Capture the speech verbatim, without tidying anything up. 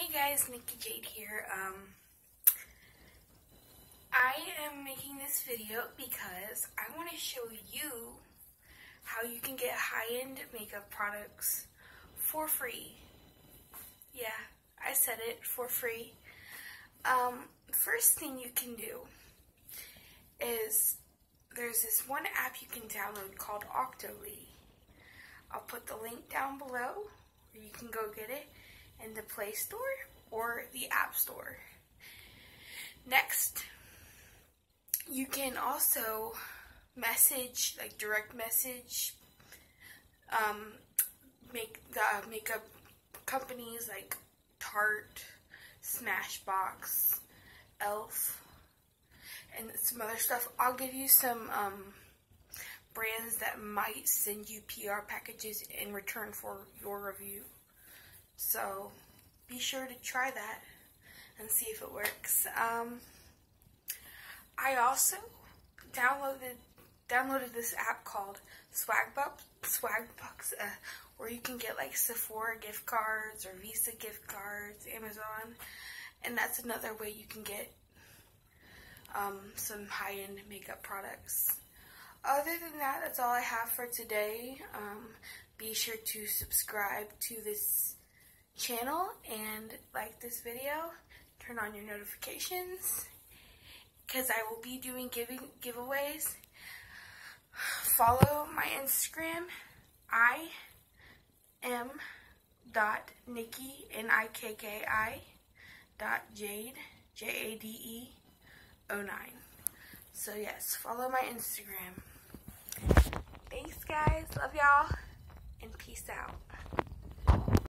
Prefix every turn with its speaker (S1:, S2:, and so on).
S1: Hey guys, Nikki Jade here. Um, I am making this video because I want to show you how you can get high-end makeup products for free. Yeah, I said it, for free. Um, first thing you can do is there's this one app you can download called Octoly. I'll put the link down below where you can go get it in the Play Store or the App Store. Next, you can also message, like direct message, um, make the makeup companies like Tarte, Smashbox, e l f, and some other stuff. I'll give you some um, brands that might send you P R packages in return for your review. So be sure to try that and see if it works. Um, I also downloaded downloaded this app called Swagbucks, Swagbucks, uh, where you can get like Sephora gift cards or Visa gift cards, Amazon, and that's another way you can get um, some high-end makeup products. Other than that, that's all I have for today. Um, be sure to subscribe to this channel and like this video. Turn on your notifications because I will be doing giving giveaways. Follow my Instagram. I am dot Nikki N I K K I dot Jade J A D E oh nine. So yes, follow my Instagram. Thanks guys, love y'all, and peace out.